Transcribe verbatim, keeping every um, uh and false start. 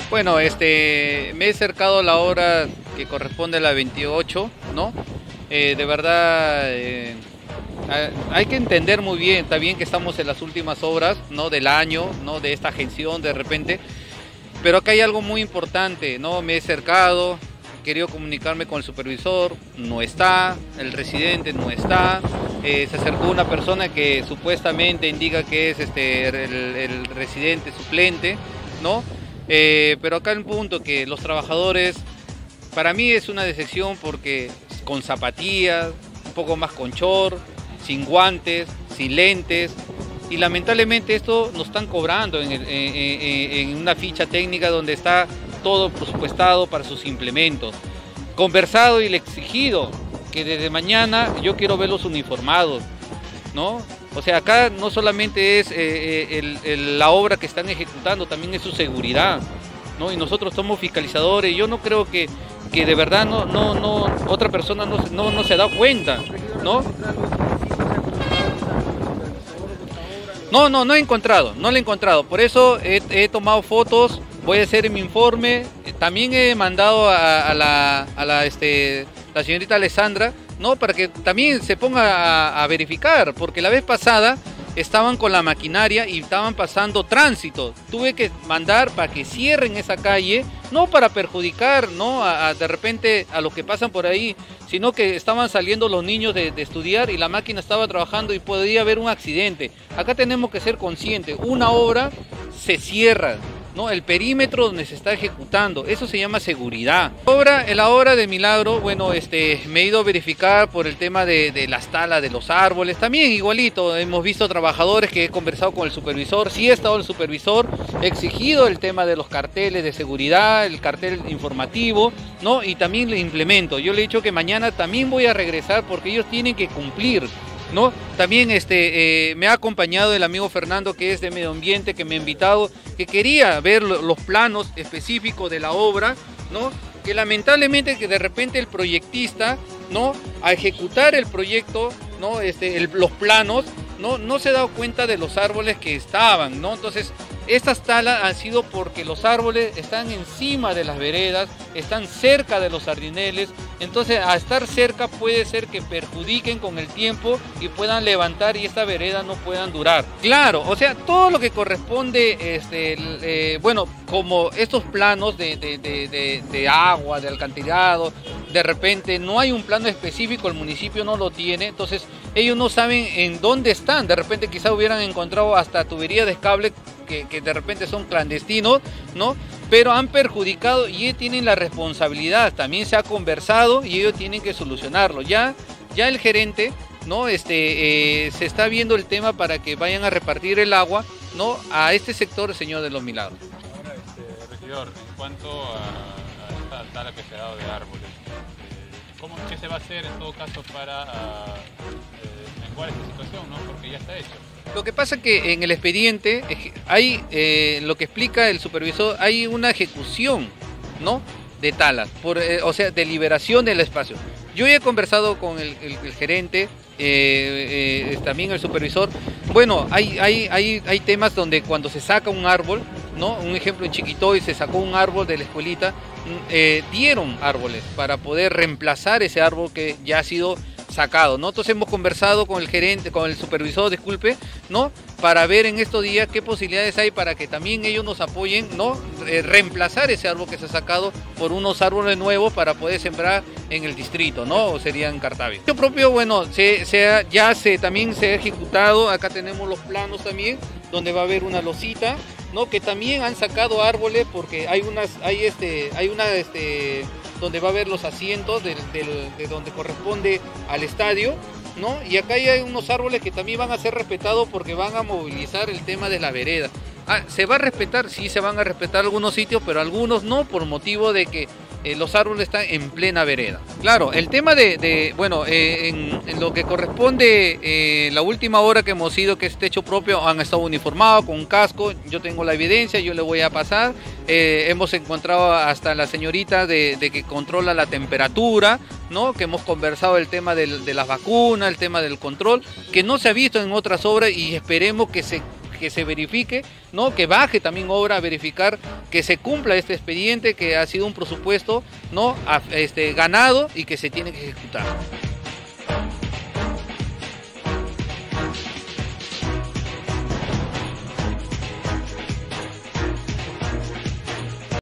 Bueno, este, me he acercado a la hora que corresponde a la veintiocho, ¿no? Eh, de verdad, eh, hay que entender muy bien, está bien que estamos en las últimas obras, ¿no? Del año, ¿no? De esta gestión de repente, pero acá hay algo muy importante, ¿no? Me he acercado, he querido comunicarme con el supervisor, no está, el residente no está, eh, se acercó una persona que supuestamente indica que es este, el, el residente suplente, ¿no? Eh, pero acá el punto que los trabajadores, para mí es una decepción porque con zapatillas, un poco más con short, sin guantes, sin lentes, y lamentablemente esto nos están cobrando en, el, en, en, en una ficha técnica donde está todo presupuestado para sus implementos. Conversado y le he exigido que desde mañana yo quiero verlos uniformados, ¿no? O sea, acá no solamente es eh, el, el, la obra que están ejecutando, también es su seguridad, ¿no? Y nosotros somos fiscalizadores. Yo no creo que, que de verdad no, no, no, otra persona no, no, no se da cuenta, ¿no? No, no, no he encontrado, no lo he encontrado. Por eso he, he tomado fotos, voy a hacer mi informe. También he mandado a, a, la, a la, este, la señorita Alessandra, ¿no? Para que también se ponga a, a verificar, porque la vez pasada estaban con la maquinaria y estaban pasando tránsito. Tuve que mandar para que cierren esa calle, no para perjudicar, ¿no? A, a, de repente a los que pasan por ahí, sino que estaban saliendo los niños de, de estudiar y la máquina estaba trabajando y podía haber un accidente. Acá tenemos que ser conscientes, una obra se cierra, ¿no? El perímetro donde se está ejecutando, eso se llama seguridad. Obra, en la obra de Milagro, bueno, este, me he ido a verificar por el tema de, de las talas de los árboles, también igualito, hemos visto trabajadores que he conversado con el supervisor, sí ha estado el supervisor, he exigido el tema de los carteles de seguridad, el cartel informativo, ¿no? Y también le implemento, yo le he dicho que mañana también voy a regresar porque ellos tienen que cumplir, ¿no? También este, eh, me ha acompañado el amigo Fernando, que es de medio ambiente, que me ha invitado, que quería ver los planos específicos de la obra, ¿no? Que lamentablemente que de repente el proyectista, ¿no? A ejecutar el proyecto, ¿no? Este, el, los planos, ¿no? No se ha dado cuenta de los árboles que estaban, ¿no? Entonces, estas talas han sido porque los árboles están encima de las veredas, están cerca de los sardineles, entonces a estar cerca puede ser que perjudiquen con el tiempo y puedan levantar y esta vereda no puedan durar. Claro, o sea, todo lo que corresponde, este, eh, bueno, como estos planos de, de, de, de, de agua, de alcantarillado, de repente no hay un plano específico, el municipio no lo tiene, entonces ellos no saben en dónde están, de repente quizá hubieran encontrado hasta tuberías de cable que, que de repente son clandestinos, ¿no? Pero han perjudicado y ellos tienen la responsabilidad, también se ha conversado y ellos tienen que solucionarlo. Ya, ya el gerente, ¿no? Este, eh, se está viendo el tema para que vayan a repartir el agua, ¿no? A este sector, Señor de los Milagros. Ahora, este, regidor, en cuanto a, a esta tala que se ha dado de árboles, eh, ¿cómo, ¿qué se va a hacer en todo caso para eh, menguar esta situación, ¿no? Porque ya está hecho. Lo que pasa es que en el expediente hay, eh, lo que explica el supervisor, hay una ejecución, ¿no? De talas, por, eh, o sea, de liberación del espacio. Yo ya he conversado con el, el, el gerente, eh, eh, también el supervisor. Bueno, hay, hay, hay, hay temas donde cuando se saca un árbol, ¿no? Un ejemplo en Chiquitoy se sacó un árbol de la escuelita, eh, dieron árboles para poder reemplazar ese árbol que ya ha sido sacado, ¿no? Entonces hemos conversado con el gerente, con el supervisor, disculpe, ¿no? Para ver en estos días qué posibilidades hay para que también ellos nos apoyen, ¿no? Eh, reemplazar ese árbol que se ha sacado por unos árboles nuevos para poder sembrar en el distrito, ¿no? O sería en Cartavi. Yo propio, bueno, se, se ha, ya se, también se ha ejecutado, acá tenemos los planos también, donde va a haber una losita, ¿no? Que también han sacado árboles porque hay unas, hay este, hay una, este, donde va a haber los asientos de, de, de donde corresponde al estadio, ¿no? Y acá hay unos árboles que también van a ser respetados porque van a movilizar el tema de la vereda. Ah, ¿se va a respetar? Sí, se van a respetar algunos sitios, pero algunos no, por motivo de que eh, los árboles están en plena vereda. Claro, el tema de, de bueno, eh, en, en lo que corresponde, eh, la última hora que hemos ido, que es techo propio, han estado uniformados con un casco, yo tengo la evidencia, yo le voy a pasar. Eh, hemos encontrado hasta la señorita de, de que controla la temperatura, ¿no? Que hemos conversado el tema del, de las vacunas, el tema del control, que no se ha visto en otras obras y esperemos que se que se verifique, ¿no? Que baje también obra a verificar que se cumpla este expediente, que ha sido un presupuesto, ¿no?, este, ganado y que se tiene que ejecutar.